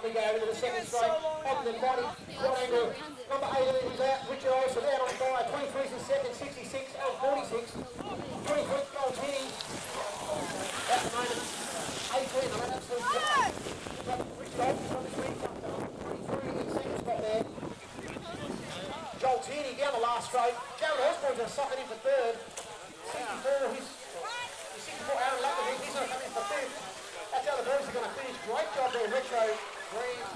we go into the second straight. On the body, quad angle. Number 18 is out. Richard Olsen out on fire. 23 is in second. 66, 46. 23, Joel Tinney. At the moment, 18. I'm an absolute Richard Olsen on the screen. 23 in second spot there. Joel Tierney down the last straight. Jared Osborne's going to suck it in for third. 64, he's 64 Aaron Lappin, he's going to come in for fifth. That's how the boys are going to finish. Great job there, Retro. Green.